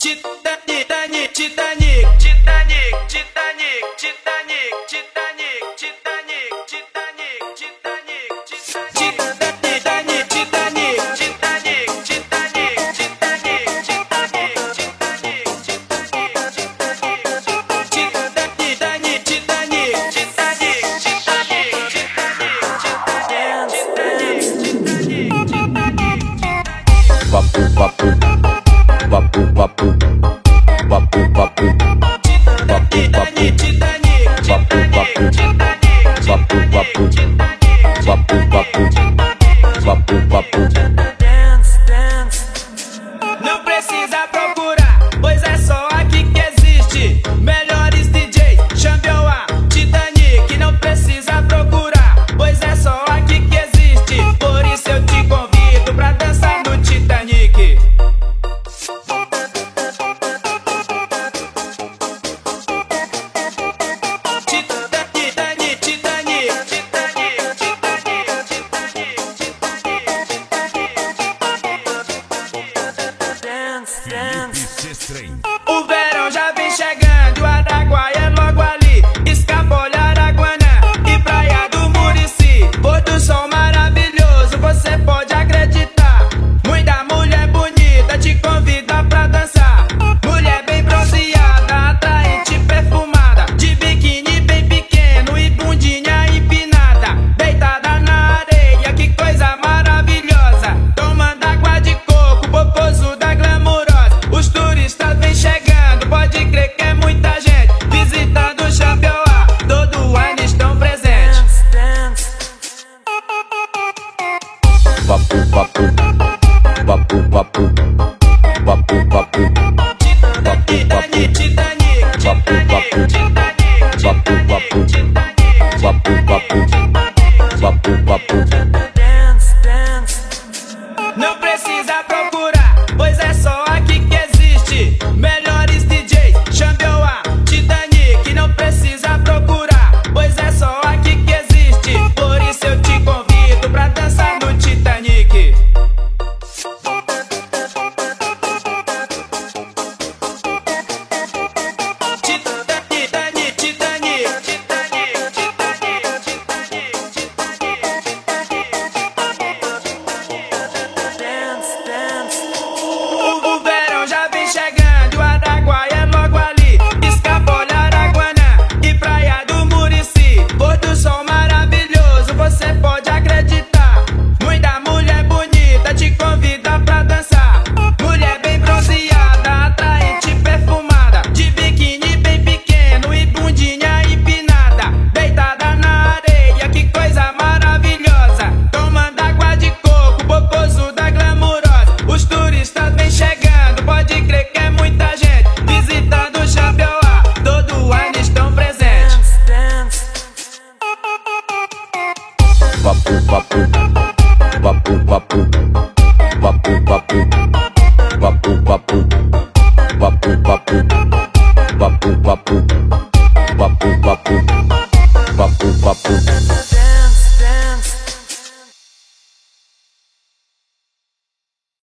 Titanic, Titanic, Titanic, Titanic, Titanic, Titanic, Titanic, Titanic, Titanic, Titanic, Titanic, Titanic, Titanic, Titanic, Papu, papu, papu, papu, papu, papu, papu, papu, papu, papu, papu, papu, papu. Não precisa procurar, pois é só aqui que existe melhores DJs, Xambioá, Titanic. Não precisa procurar, pois é só aqui que existe. Por isso eu te convido pra dançar no Titanic. Titanic, Titanic, o verão já vem chegando, Araguaia é logo ali, Escapole, Araguanã e Praia do Murici. Pôr do sol maravilhoso, você pode acreditar. Muita mulher bonita te convida pra dançar. Mulher bem bronzeada, atraente, perfumada, de biquíni bem pequeno e bundinha empinada, deitada na areia, que coisa maravilhosa. Tomando água de coco, popozuda glamurosa. Os turistas vêm chegando, pode crer que é muita gente visitando o Xambioá, todo ano estão presentes. Papu, papu, papu, papu, papu, papu, Titanic, Titanic, papu, papu, papu, papu, papu, papu, papu, papu. não precisa procurar, pois é só aqui que existe melhores DJs, Xambioá, Titanic. Não precisa procurar, pois é só aqui que existe. Por isso eu te convido pra dançar no Titanic. Titanic, Titanic, o verão já vem chegando, Araguaia é logo ali, Escapole, Araguanã e Praia do Murici. Pôr do sol maravilhoso, você pode acreditar. Muita mulher bonita te convida pra dançar. Mulher bem bronzeada, atraente, perfumada, de biquíni bem pequeno e bundinha empinada, deitada na areia, que coisa maravilhosa. Tomando água de coco, popozuda glamurosa. Os turistas vêm chegando, pode crer que é muita gente visitando o Xambioá, todo ano estão presentes. Papu, papu, papu, papu, papu, papu, papu, papu, papu, papu, papu, papu, papu, papu, papu, papu.